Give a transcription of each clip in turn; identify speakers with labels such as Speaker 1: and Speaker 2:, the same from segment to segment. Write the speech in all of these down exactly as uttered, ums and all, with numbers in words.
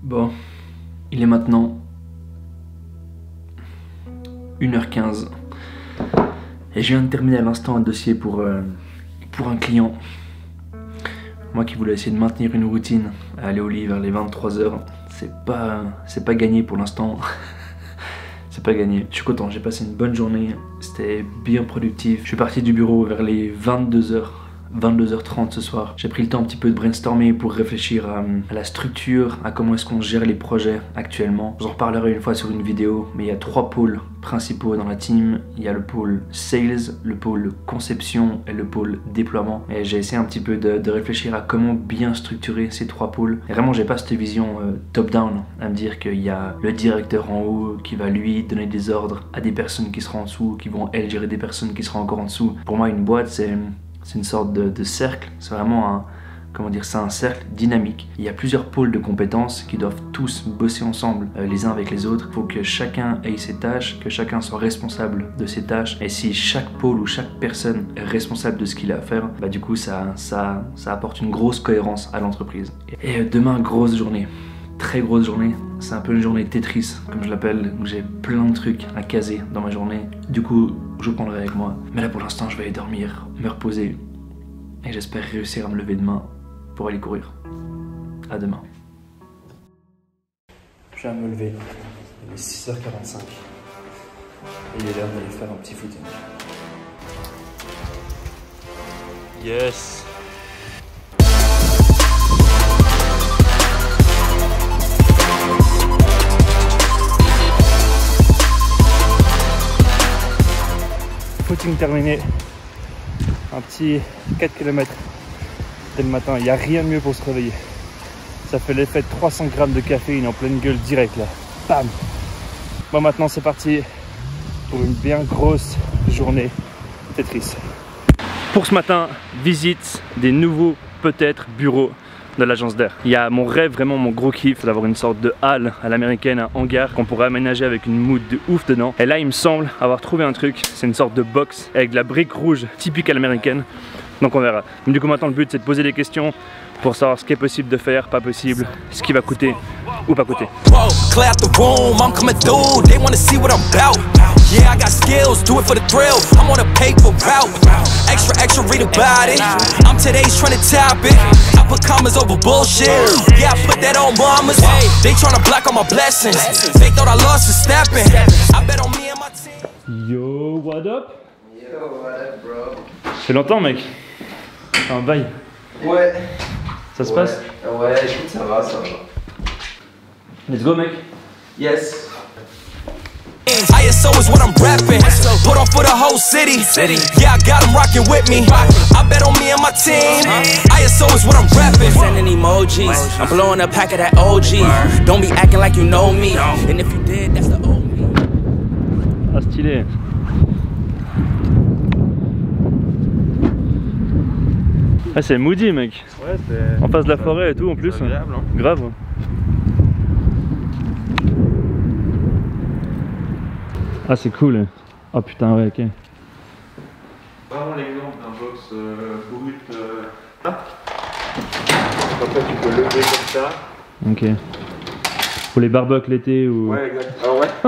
Speaker 1: Bon, il est maintenant une heure quinze et je viens de terminer à l'instant un dossier pour, euh, pour un client. Moi qui voulais essayer de maintenir une routine, à aller au lit vers les vingt-trois heures, c'est pas, c'est pas gagné pour l'instant. C'est pas gagné. Je suis content, j'ai passé une bonne journée, c'était bien productif. Je suis parti du bureau vers les vingt-deux heures. vingt-deux heures trente ce soir. J'ai pris le temps un petit peu de brainstormer pour réfléchir à, à la structure, à comment est-ce qu'on gère les projets actuellement. J'en reparlerai une fois sur une vidéo, mais il y a trois pôles principaux dans la team. Il y a le pôle sales, le pôle conception et le pôle déploiement. Et j'ai essayé un petit peu de, de réfléchir à comment bien structurer ces trois pôles. Et vraiment, j'ai pas cette vision euh, top-down, à me dire qu'il y a le directeur en haut qui va lui donner des ordres à des personnes qui seront en dessous, qui vont elles gérer des personnes qui seront encore en dessous. Pour moi, une boîte, c'est C'est une sorte de, de cercle, c'est vraiment un, comment dire, c'est un cercle dynamique. Il y a plusieurs pôles de compétences qui doivent tous bosser ensemble euh, les uns avec les autres. Il faut que chacun ait ses tâches, que chacun soit responsable de ses tâches. Et si chaque pôle ou chaque personne est responsable de ce qu'il a à faire, bah du coup ça, ça, ça apporte une grosse cohérence à l'entreprise. Et euh, demain, grosse journée. Très grosse journée, c'est un peu une journée Tetris comme je l'appelle, où j'ai plein de trucs à caser dans ma journée. Du coup, je vous prendrai avec moi. Mais là pour l'instant, je vais aller dormir, me reposer. Et j'espère réussir à me lever demain pour aller courir. À demain. Je viens de me lever, il est six heures quarante-cinq. Et il est l'heure d'aller faire un petit footing.
Speaker 2: Yes.
Speaker 1: Footing terminé, un petit quatre kilomètres dès le matin, il n'y a rien de mieux pour se réveiller. Ça fait l'effet de trois cents grammes de caféine en pleine gueule direct là, bam. Bon, maintenant c'est parti pour une bien grosse journée Tetris. Pour ce matin, visite des nouveaux peut-être bureaux de l'agence d'air. Il y a mon rêve, vraiment mon gros kiff, d'avoir une sorte de halle à l'américaine, un hangar qu'on pourrait aménager avec une mood de ouf dedans. Et là il me semble avoir trouvé un truc, c'est une sorte de box avec de la brique rouge typique à l'américaine. Donc on verra. Du coup maintenant le but c'est de poser des questions pour savoir ce qui est possible de faire, pas possible, ce qui va coûter ou pas coûter.
Speaker 3: Yeah, I got skills, do it for the thrill. I'm on a paper route. Extra, extra, read about it. I'm today's trending topic. I put commas over bullshit. Yeah, I put that on mamas. They tryna block all my blessings. They thought I lost for stepping. I bet on me and my team.
Speaker 1: Yo, what up?
Speaker 4: Yo, what up, bro?
Speaker 1: Ça fait longtemps, mec. Un bail.
Speaker 4: Ouais.
Speaker 1: Ça se
Speaker 4: ouais.
Speaker 1: passe?
Speaker 4: Ouais, écoute, ça va, ça va.
Speaker 1: Let's go, mec.
Speaker 4: Yes.
Speaker 3: I S O is what I'm rapping. Put on for the whole city. Yeah, I got them rocking with me. I bet on me and my team. I S O is what I'm rapping. Sending emojis. I'm blowing a pack of that O G. Don't be acting like you know me. And if you did, that's the old me.
Speaker 1: Ah, stylé. Ah, c'est moody, mec.
Speaker 2: Ouais, c'est.
Speaker 1: En face de la forêt et tout en plus.
Speaker 2: Agréable, hein.
Speaker 1: Grave. Ah, c'est cool. Oh putain, ouais, ok.
Speaker 2: Vraiment l'exemple d'un box euh, brut. Euh... Ah. Après, tu peux lever comme ça.
Speaker 1: Ok. Pour les barbecues l'été ou.
Speaker 2: Ouais, exact. Ah ouais.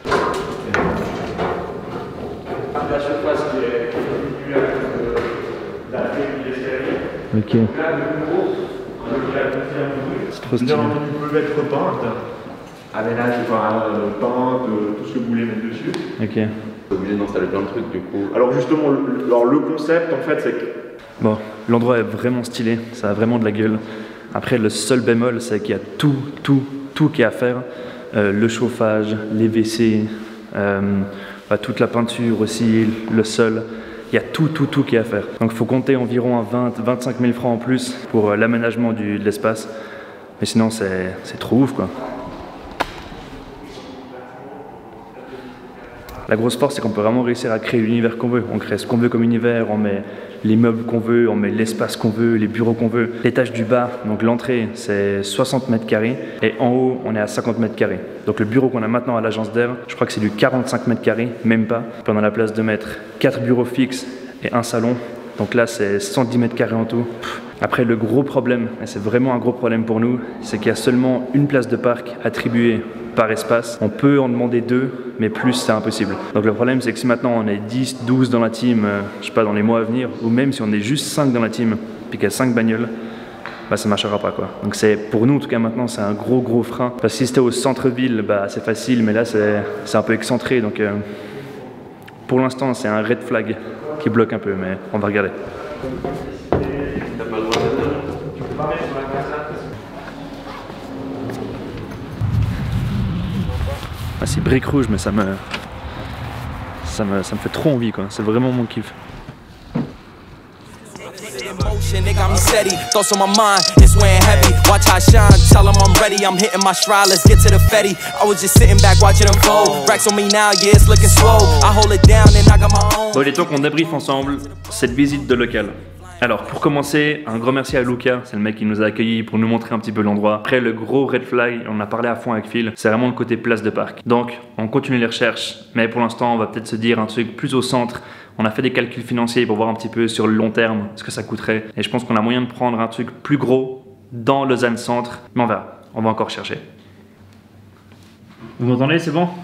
Speaker 2: La surface qui est diminuée avec la clé des escaliers.
Speaker 1: Ok.
Speaker 2: Là, de nouveau, on a
Speaker 1: c'est trop stylé.
Speaker 2: Tu peux mettre peinte. Aménage, enfin, euh, peinte, euh, tout ce que vous voulez mettre dessus.
Speaker 1: Ok.
Speaker 5: T'es obligé d'installer plein de trucs du coup.
Speaker 2: Alors justement, le, alors, le concept en fait c'est que...
Speaker 1: Bon, l'endroit est vraiment stylé, ça a vraiment de la gueule. Après le seul bémol c'est qu'il y a tout, tout, tout qui est à faire. Euh, le chauffage, les W C, euh, bah, toute la peinture aussi, le sol. Il y a tout, tout, tout qui est à faire. Donc il faut compter environ à vingt à vingt-cinq mille francs en plus pour euh, l'aménagement de l'espace. Mais sinon c'est trop ouf quoi. La grosse force, c'est qu'on peut vraiment réussir à créer l'univers qu'on veut. On crée ce qu'on veut comme univers, on met les meubles qu'on veut, on met l'espace qu'on veut, les bureaux qu'on veut. L'étage du bas, donc l'entrée, c'est soixante mètres carrés et en haut, on est à cinquante mètres carrés. Donc le bureau qu'on a maintenant à l'agence d'air, je crois que c'est du quarante-cinq mètres carrés, même pas. Puis on a la place de mettre quatre bureaux fixes et un salon. Donc là, c'est cent dix mètres carrés en tout. Après, le gros problème, et c'est vraiment un gros problème pour nous, c'est qu'il y a seulement une place de parc attribuée par espace. On peut en demander deux, mais plus c'est impossible. Donc le problème, c'est que si maintenant on est dix, douze dans la team, euh, je sais pas, dans les mois à venir, ou même si on est juste cinq dans la team, puis qu'il y a cinq bagnoles, bah ça marchera pas quoi. Donc c'est, pour nous en tout cas maintenant, c'est un gros gros frein. Parce que si c'était au centre-ville, bah c'est facile, mais là c'est un peu excentré, donc euh, pour l'instant c'est un red flag qui bloque un peu, mais on va regarder. Ah, c'est brique rouge, mais ça me, ça me, ça me fait trop envie quoi. C'est vraiment mon kiff.
Speaker 3: They got me steady, thoughts on my mind, it's weighing heavy. Watch how I shine, tell them I'm ready. I'm hitting my stride, let's get to the fetty. I was just sitting back watching them fold. Racks on me now, yeah, it's looking swole. I hold it down and I got my own.
Speaker 1: Bon, il est temps qu'on débriefe ensemble cette visite de local. Alors, pour commencer, un grand merci à Luca, c'est le mec qui nous a accueillis pour nous montrer un petit peu l'endroit. Après, le gros red flag, on en a parlé à fond avec Phil, c'est vraiment le côté place de parc. Donc, on continue les recherches, mais pour l'instant, on va peut-être se dire un truc plus au centre. On a fait des calculs financiers pour voir un petit peu sur le long terme ce que ça coûterait. Et je pense qu'on a moyen de prendre un truc plus gros dans Lausanne Centre, mais on verra, on va encore chercher. Vous m'entendez, c'est bon?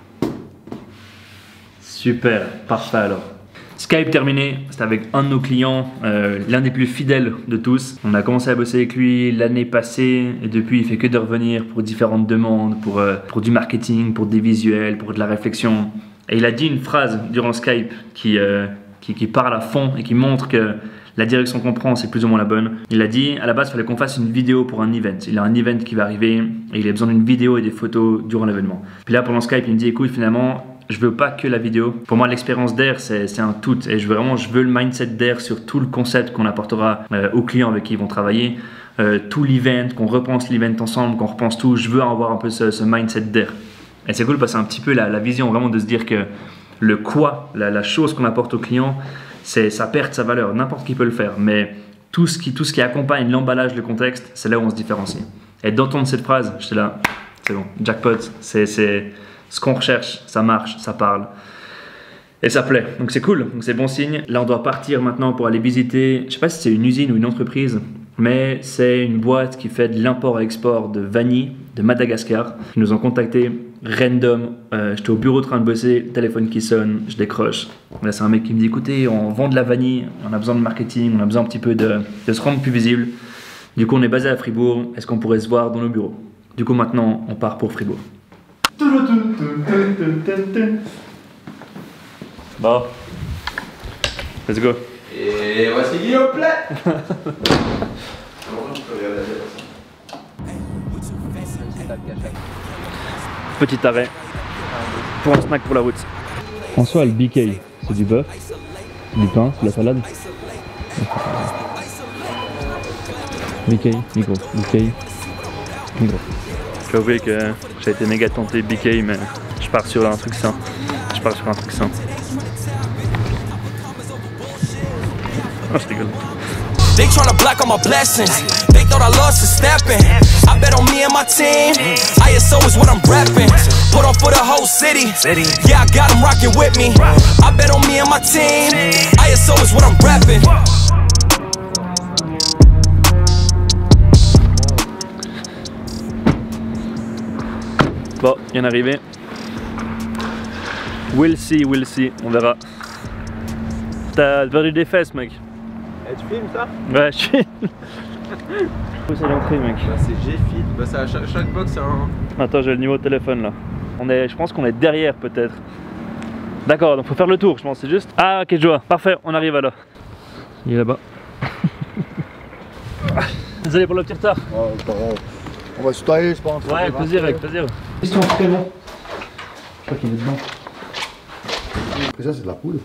Speaker 1: Super, parfait alors. Skype terminé, c'était avec un de nos clients, euh, l'un des plus fidèles de tous. On a commencé à bosser avec lui l'année passée et depuis il fait que de revenir pour différentes demandes, pour, euh, pour du marketing, pour des visuels, pour de la réflexion. Et il a dit une phrase durant Skype qui, euh, qui, qui parle à fond et qui montre que la direction qu'on prend c'est plus ou moins la bonne. Il a dit à la base il fallait qu'on fasse une vidéo pour un event. Il a un event qui va arriver et il a besoin d'une vidéo et des photos durant l'événement. Puis là pendant Skype il me dit écoute finalement je veux pas que la vidéo. Pour moi, l'expérience d'air, c'est un tout. Et je veux vraiment, je veux le mindset d'air sur tout le concept qu'on apportera euh, aux clients avec qui ils vont travailler. Euh, tout l'event, qu'on repense l'event ensemble, qu'on repense tout. Je veux avoir un peu ce, ce mindset d'air. Et c'est cool parce que c'est un petit peu la, la vision vraiment de se dire que le quoi, la, la chose qu'on apporte aux clients, c'est ça perd sa valeur. N'importe qui peut le faire. Mais tout ce qui, tout ce qui accompagne l'emballage, le contexte, c'est là où on se différencie. Et d'entendre cette phrase, j'étais là, c'est bon, jackpot, c'est... Ce qu'on recherche, ça marche, ça parle. Et ça plaît, donc c'est cool, donc c'est bon signe. Là on doit partir maintenant pour aller visiter, je sais pas si c'est une usine ou une entreprise, mais c'est une boîte qui fait de l'import et export de vanille de Madagascar. Ils nous ont contacté random, euh, j'étais au bureau en train de bosser, le téléphone qui sonne, je décroche. Là c'est un mec qui me dit écoutez, on vend de la vanille, on a besoin de marketing, on a besoin un petit peu de, de se rendre plus visible. Du coup on est basé à Fribourg, est-ce qu'on pourrait se voir dans nos bureaux? Du coup maintenant on part pour Fribourg. Bon, let's go.
Speaker 4: Et voici Guillaume Play.
Speaker 1: Petit arrêt pour un snack pour la route. François, le B K, c'est du bœuf, du pain, c'est de la salade. B K, micro, B K, micro. Je dois avouer que j'ai été méga tenté B K, mais je pars sur un truc sain. Je pars sur un truc sain. Oh, je rigole.
Speaker 3: They tryna block all my blessings. They thought I lost for stepping. I bet on me and my team. I S O is what I'm repping. Put on for the whole city. Yeah, I got them rocking with me. I bet on me and my team. I S O is what I'm repping.
Speaker 1: Bon, il y en est arrivé. We'll see, we'll see, on verra. T'as perdu des fesses, mec.
Speaker 2: Eh, tu filmes ça?
Speaker 1: Ouais, je filme. Où c'est l'entrée, mec?
Speaker 2: Bah, c'est G-Fit. Bah, ça, chaque, chaque box, c'est un.
Speaker 1: Attends, j'ai le numéro de téléphone là. On est, je pense qu'on est derrière peut-être. D'accord, donc faut faire le tour, je pense, c'est juste. Ah, ok, je vois. Parfait, on arrive alors. Il est là-bas. Désolé pour le petit retard.
Speaker 6: Oh, pas grave. On va se tailler, je pense.
Speaker 1: Ouais, avec plaisir, avec plaisir. Question prénom. Je crois qu'il est dedans.
Speaker 6: Et ça, c'est de la poule.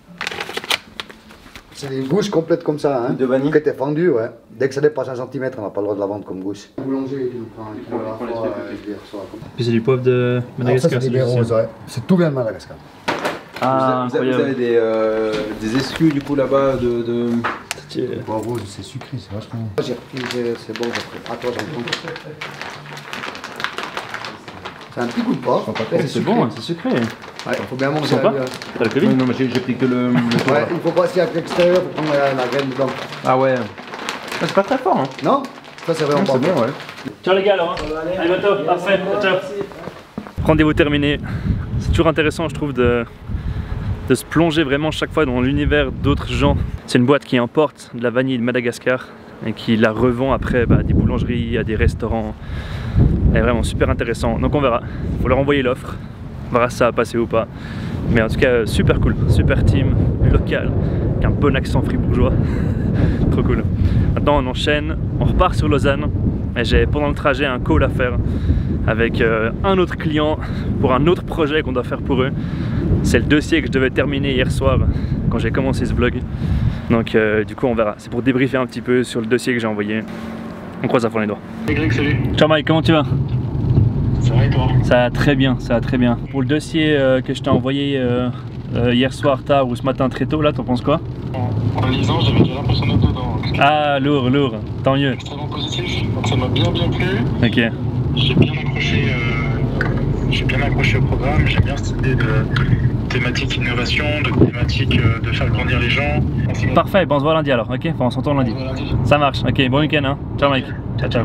Speaker 6: C'est une gousse complète comme ça, hein.
Speaker 2: De vanille.
Speaker 6: Qui était fendue, ouais. Dès que ça dépasse un centimètre, on n'a pas le droit de la vendre comme gousse. Le boulanger, il nous prend un kilo à la fois et il reçoit comme ça.
Speaker 1: Puis c'est du poivre de Madagascar.
Speaker 6: Alors ça, c'est des roses, ouais. C'est tout bien de Madagascar.
Speaker 1: Ah,
Speaker 2: vous, avez, vous avez des, euh, des exclus du coup là-bas de. de...
Speaker 6: Le poivre rose, c'est sucré, c'est vachement. J'ai repris, c'est bon, j'ai repris. Attends, j'en prends. C'est un petit goût de porc.
Speaker 1: C'est bon, c'est sucré.
Speaker 6: Ouais, faut bien manger.
Speaker 1: Sympa.
Speaker 6: Hein.
Speaker 1: T'as le Covid?
Speaker 5: Non, mais j'ai pris que le. le
Speaker 6: Ouais, il faut passer à l'extérieur pour prendre la, la graine dedans.
Speaker 5: Ah ouais. Ah, c'est pas très fort, hein.
Speaker 6: Non? Ça, c'est vraiment
Speaker 5: Non,
Speaker 6: pas
Speaker 5: c'est bon, ouais.
Speaker 1: Ciao les gars alors. Hein. Allez, bientôt. Parfait. Ciao. Rendez-vous terminé. C'est toujours intéressant, je trouve, de, de se plonger vraiment chaque fois dans l'univers d'autres gens. C'est une boîte qui importe de la vanille de Madagascar et qui la revend après bah, à des boulangeries, à des restaurants. Elle est vraiment super intéressant. Donc on verra. Il faut leur envoyer l'offre. On verra si ça va passer ou pas. Mais en tout cas, super cool. Super team, local, avec un bon accent fribourgeois. Trop cool. Maintenant on enchaîne, on repart sur Lausanne. Et j'ai pendant le trajet un call à faire avec euh, un autre client pour un autre projet qu'on doit faire pour eux. C'est le dossier que je devais terminer hier soir quand j'ai commencé ce vlog. Donc euh, du coup on verra. C'est pour débriefer un petit peu sur le dossier que j'ai envoyé. On croise à fond les doigts.
Speaker 2: Hey Greg, salut.
Speaker 1: Ciao Mike, comment tu vas?
Speaker 2: Ça va et toi?
Speaker 1: Ça va très bien, ça va très bien. Pour le dossier euh, que je t'ai envoyé euh, euh, hier soir tard ou ce matin très tôt, là t'en penses quoi?
Speaker 2: En, en lisant, j'avais déjà l'impression d'être dedans.
Speaker 1: Ah lourd, lourd, tant mieux.
Speaker 2: Extrêmement positif, donc ça m'a bien bien plu.
Speaker 1: Ok.
Speaker 2: J'ai bien accroché, euh, j'ai bien accroché au programme. J'aime bien cette idée de thématique innovation, de thématique euh, de faire grandir les gens.
Speaker 1: Parfait, bon on se voit lundi alors, ok? Enfin on s'entend lundi. Ça marche, ok, bon week-end hein. Ciao Mike. Ciao ciao.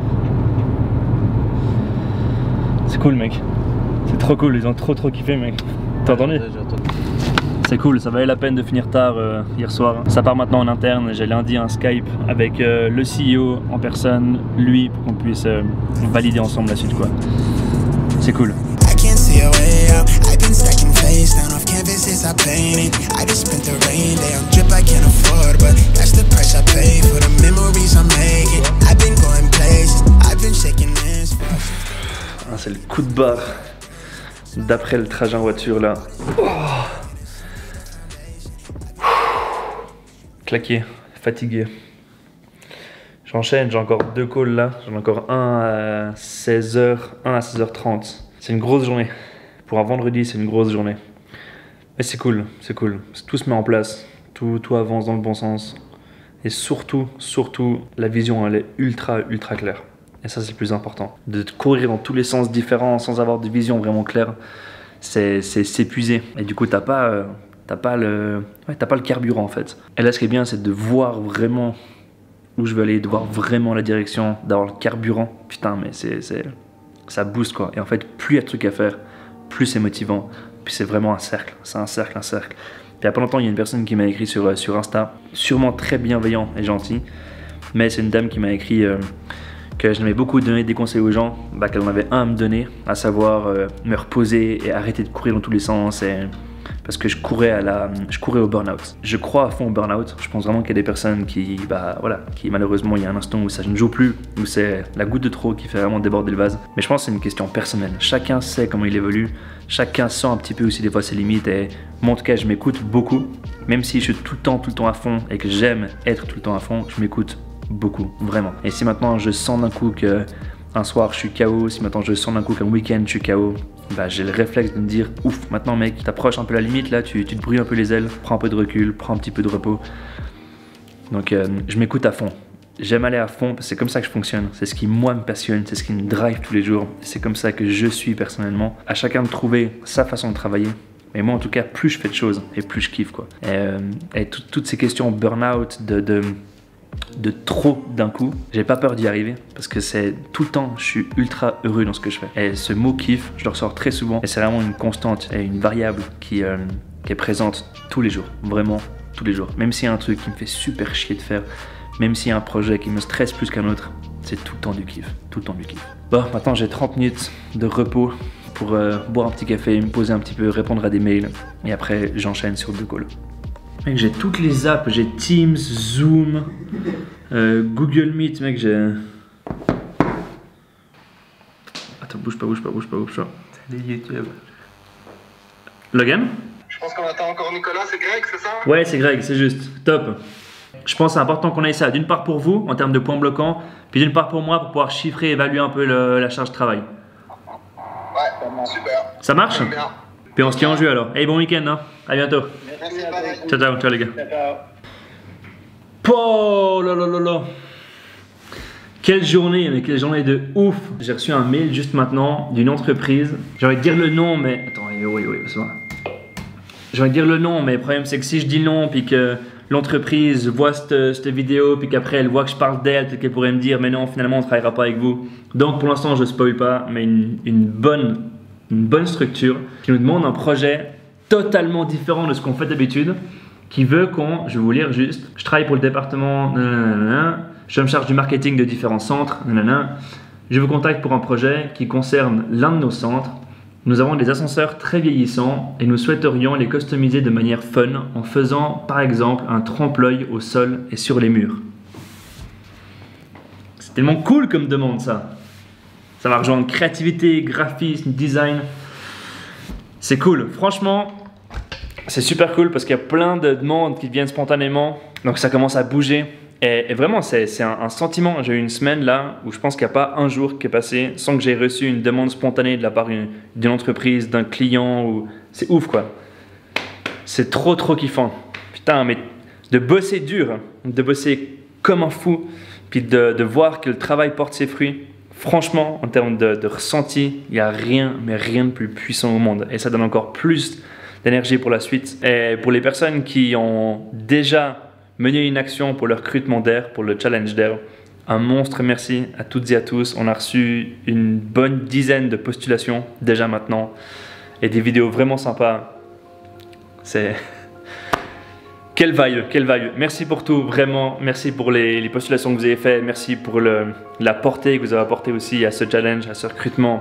Speaker 1: C'est cool mec. C'est trop cool, ils ont trop trop kiffé mec. T'as entendu? C'est cool, ça valait la peine de finir tard euh, hier soir. Ça part maintenant en interne, j'ai lundi un Skype avec euh, le C E O en personne, lui, pour qu'on puisse euh, valider ensemble la suite quoi. C'est cool. Ah, c'est le coup de barre d'après le trajet en voiture là. Oh. Claqué, fatigué. J'enchaîne, j'ai encore deux calls là. J'en ai encore un à seize heures, un à seize heures trente. C'est une grosse journée. Pour un vendredi, c'est une grosse journée. Mais c'est cool, c'est cool. Tout se met en place, tout, tout avance dans le bon sens. Et surtout, surtout, la vision, elle est ultra, ultra claire. Et ça, c'est le plus important. De courir dans tous les sens différents sans avoir de vision vraiment claire, c'est s'épuiser. Et du coup, t'as pas... Euh, T'as pas, le... ouais, t'as pas le carburant en fait. Et là ce qui est bien c'est de voir vraiment où je veux aller, de voir vraiment la direction, d'avoir le carburant. Putain mais c'est, ça booste quoi. Et en fait plus il y a de trucs à faire, plus c'est motivant. Puis c'est vraiment un cercle, c'est un cercle, un cercle. Puis il y a pas longtemps il y a une personne qui m'a écrit sur, sur Insta, sûrement très bienveillant et gentil. Mais c'est une dame qui m'a écrit euh, que j'aimais beaucoup donner des conseils aux gens, bah, qu'elle en avait un à me donner, à savoir euh, me reposer et arrêter de courir dans tous les sens. Et... parce que je courais, à la, je courais au burn-out. Je crois à fond au burn-out. Je pense vraiment qu'il y a des personnes qui, bah, voilà, qui malheureusement, il y a un instant où ça ne joue plus, où c'est la goutte de trop qui fait vraiment déborder le vase. Mais je pense que c'est une question personnelle. Chacun sait comment il évolue. Chacun sent un petit peu aussi des fois ses limites. Et moi, en tout cas, je m'écoute beaucoup. Même si je suis tout le temps, tout le temps à fond et que j'aime être tout le temps à fond, je m'écoute beaucoup, vraiment. Et si maintenant je sens d'un coup que un soir je suis K O, si maintenant je sens d'un coup qu'un week-end je suis K O, bah, j'ai le réflexe de me dire ouf, maintenant mec, t'approches un peu la limite là, tu, tu te brûles un peu les ailes, prends un peu de recul, prends un petit peu de repos. Donc euh, je m'écoute à fond. J'aime aller à fond, c'est comme ça que je fonctionne, c'est ce qui moi me passionne, c'est ce qui me drive tous les jours, c'est comme ça que je suis personnellement. À chacun de trouver sa façon de travailler. Mais moi en tout cas, plus je fais de choses et plus je kiffe quoi. Et, euh, et tout, toutes ces questions burn-out, de, de, de trop d'un coup, j'ai pas peur d'y arriver parce que c'est tout le temps, je suis ultra heureux dans ce que je fais. Et ce mot kiff, je le ressors très souvent et c'est vraiment une constante et une variable qui, euh, qui est présente tous les jours, vraiment tous les jours. Même s'il y a un truc qui me fait super chier de faire, même s'il y a un projet qui me stresse plus qu'un autre, c'est tout le temps du kiff, tout le temps du kiff. Bon, maintenant j'ai trente minutes de repos pour euh, boire un petit café, me poser un petit peu, répondre à des mails et après j'enchaîne sur deux calls. Mec, j'ai toutes les apps, j'ai Teams, Zoom, euh, Google Meet, mec, j'ai... Attends, bouge pas, bouge pas, bouge pas, bouge pas.
Speaker 5: C'est des YouTube.
Speaker 1: Logan?
Speaker 2: Je pense qu'on attend encore Nicolas, c'est Greg, c'est ça?
Speaker 1: Ouais, c'est Greg, c'est juste, top. Je pense que c'est important qu'on ait ça, d'une part pour vous, en termes de points bloquants, puis d'une part pour moi, pour pouvoir chiffrer et évaluer un peu le, la charge de travail.
Speaker 2: Ouais, super.
Speaker 1: Ça marche?
Speaker 2: J'aime bien.
Speaker 1: Puis on se tient en jeu alors. Hey, bon week-end, hein. À bientôt.
Speaker 2: Merci, pareil.
Speaker 1: Ciao, ciao, ciao les gars. Oh là là là là. Quelle journée, mais quelle journée de ouf. J'ai reçu un mail juste maintenant d'une entreprise. J'ai envie de dire le nom, mais... Attends, oui, oui, c'est vrai. J'ai envie de dire le nom, mais le problème c'est que si je dis le nom, puis que l'entreprise voit cette, cette vidéo, puis qu'après elle voit que je parle d'elle, peut-être qu'elle pourrait me dire, mais non, finalement on ne travaillera pas avec vous. Donc pour l'instant je ne spoil pas, mais une, une, bonne, une bonne structure qui nous demande un projet totalement différent de ce qu'on fait d'habitude, qui veut qu'on, je vais vous lire juste, je travaille pour le département... Nanana, je me charge du marketing de différents centres. Nanana. Je vous contacte pour un projet qui concerne l'un de nos centres. Nous avons des ascenseurs très vieillissants et nous souhaiterions les customiser de manière fun en faisant par exemple un trompe-l'œil au sol et sur les murs. C'est tellement cool comme demande ça. Ça va rejoindre créativité, graphisme, design. C'est cool. Franchement, c'est super cool parce qu'il y a plein de demandes qui viennent spontanément. Donc ça commence à bouger. Et, et vraiment, c'est un, un sentiment. J'ai eu une semaine là où je pense qu'il n'y a pas un jour qui est passé sans que j'ai reçu une demande spontanée de la part d'une entreprise, d'un client. Ou... C'est ouf quoi. C'est trop trop kiffant. Putain, mais de bosser dur, de bosser comme un fou, puis de, de voir que le travail porte ses fruits. Franchement, en termes de, de ressenti, il n'y a rien, mais rien de plus puissant au monde. Et ça donne encore plus d'énergie pour la suite. Et pour les personnes qui ont déjà mener une action pour le recrutement d'air, pour le challenge d'air. Un monstre merci à toutes et à tous. On a reçu une bonne dizaine de postulations déjà maintenant et des vidéos vraiment sympas. C'est... Quelle vibe, quelle vibe. Merci pour tout, vraiment. Merci pour les, les postulations que vous avez faites. Merci pour le, la portée que vous avez apportée aussi à ce challenge, à ce recrutement.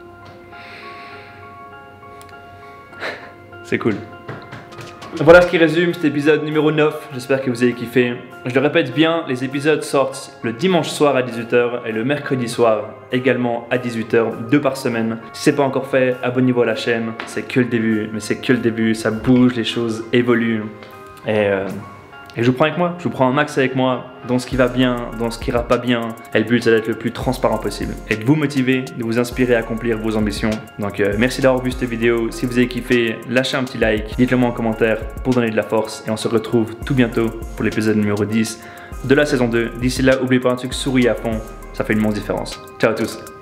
Speaker 1: C'est cool. Voilà ce qui résume cet épisode numéro neuf, j'espère que vous avez kiffé. Je le répète bien, les épisodes sortent le dimanche soir à dix-huit heures et le mercredi soir également à dix-huit heures, deux par semaine. Si ce n'est pas encore fait, abonnez-vous à la chaîne, c'est que le début, mais c'est que le début, ça bouge, les choses évoluent. Et, euh, et je vous prends avec moi, je vous prends un max avec moi dans ce qui va bien, dans ce qui ira pas bien. Et le but c'est d'être le plus transparent possible et de vous motiver, de vous inspirer à accomplir vos ambitions. Donc euh, merci d'avoir vu cette vidéo. Si vous avez kiffé, lâchez un petit like, dites-le moi en commentaire pour donner de la force. Et on se retrouve tout bientôt pour l'épisode numéro dix de la saison deux. D'ici là, n'oubliez pas un truc, souriez à fond, ça fait une immense différence. Ciao à tous.